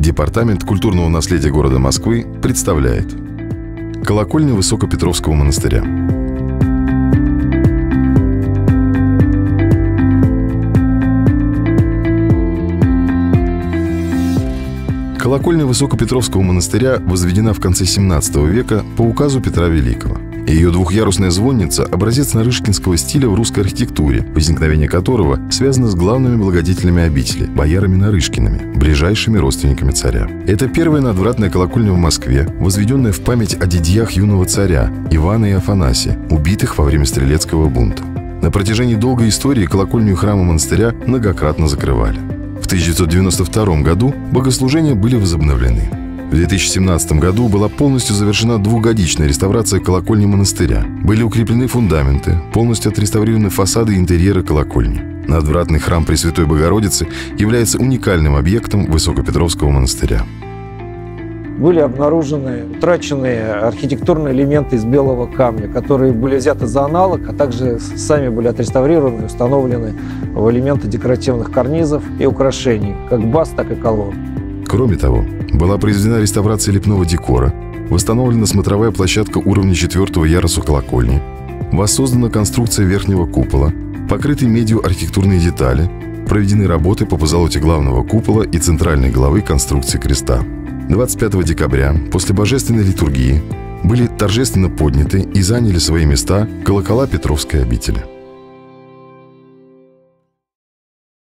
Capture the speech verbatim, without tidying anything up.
Департамент культурного наследия города Москвы представляет колокольня Высокопетровского монастыря. Колокольня Высокопетровского монастыря возведена в конце семнадцатого века по указу Петра Великого. Ее двухъярусная звонница – образец нарышкинского стиля в русской архитектуре, возникновение которого связано с главными благодетелями обители – боярами Нарышкиными, ближайшими родственниками царя. Это первая надвратная колокольня в Москве, возведенная в память о дядьях юного царя Ивана и Афанасия, убитых во время стрелецкого бунта. На протяжении долгой истории колокольню и храмы монастыря многократно закрывали. В тысяча девятьсот девяносто втором году богослужения были возобновлены. В две тысячи семнадцатом году была полностью завершена двухгодичная реставрация колокольни монастыря. Были укреплены фундаменты, полностью отреставрированы фасады и интерьеры колокольни. Надвратный храм Пресвятой Богородицы является уникальным объектом Высокопетровского монастыря. Были обнаружены утраченные архитектурные элементы из белого камня, которые были взяты за аналог, а также сами были отреставрированы и установлены в элементы декоративных карнизов и украшений, как баз, так и колонн. Кроме того, была произведена реставрация лепного декора, восстановлена смотровая площадка уровня четвертого яруса колокольни, воссоздана конструкция верхнего купола, покрыты медью архитектурные детали, проведены работы по позолоте главного купола и центральной головы конструкции креста. двадцать пятого декабря, после божественной литургии, были торжественно подняты и заняли свои места колокола Петровской обители.